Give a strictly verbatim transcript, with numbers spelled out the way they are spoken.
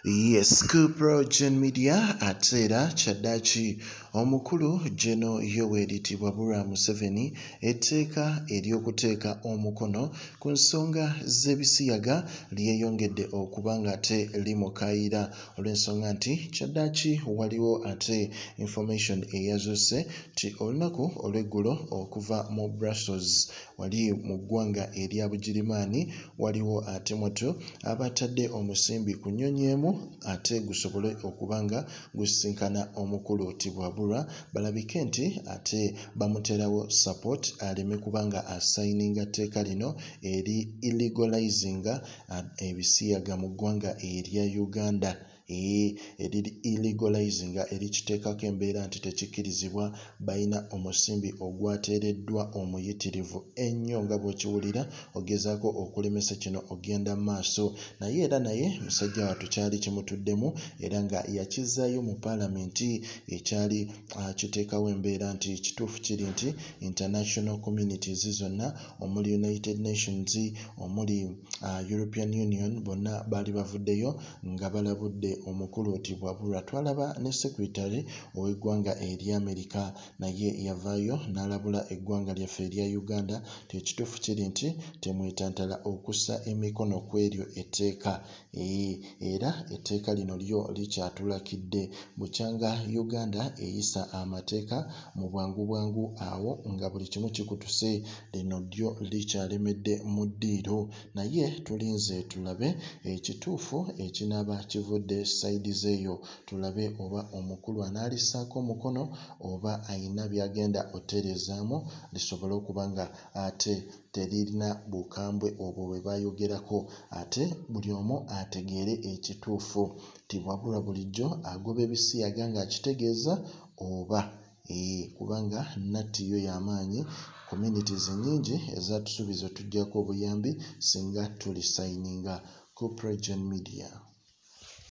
Yes, ku PROJOURN media atera kyaddaaki omukulu General Yoweri Museveni etteeka ery'okuteeka omukono ku nsonga z'ebisiyaga lyeyongedde okuba nga ate limukaayira olw'ensonga nti kyaddaaki waliwo ate information eyazuuse nti olunaku olw'eggulo okuva mu Brussels wali mu ggwanga erya Bugirimaani waliwo ate moto abatadde omusimbi ku nnyonyi emu ate gusobole okubanga gusisinkana omukulu Tibwabulwa balabike nti ate bamuterawo support aleme kubanga asayininga tteeka lino eri illegalizinga ebisiyaga mu ggwanga erya Uganda. Ee eriri illegalizinga erikiteekako embeera nti tekikkirizibwa balina omusimbi ogwateereddwa omuyitirivu ennyo nga bw'okiwulira ogezaako okulemesa kino ogenda maaso naye era naye musajja wattu kyali kimutuddemu era nga yakizaayo mu paalamenti ekyali uh, kiteekawo embeera nti kituufu kiri nti international communities zonna omuli United Nations omuli uh, European Union bonna baali bavuddeyo nga balabudde omukulu Tibwabulwa. Twalaba ne secretary ow'eggwanga erya Amerika naye yavaayo n'alabula eggwanga lyaffe erya Uganda ti ekituufu kiri nti temwetantala okussa emikono ku eryo etteeka e, era etteeka lino lyo likyatulakidde bukyanga Uganda eyisa amateeka mu bwangu bwangu awo nga buli kimu kikutuse lino lyo likyalemedde mu ddiiro naye tulinze tulabe ekituufu ekinaaba kivudde sayidi zeeyo tulabe oba omukulu anaalisaako omukono oba ayina byagenda oterezaamu lisobole okuba nga ate teririna bukambwe obwo bwe bayogerako ate buli omu ategeere ekituufu. Tibwabulwa bulijjo agoba ebisiyaga ng'akitegeeza oba ee kubanga nattiyo y'amaanyi communities nnyingi ezatusuubiza otuggyako obuyambi singa tulisayininga ku PROJOURN media.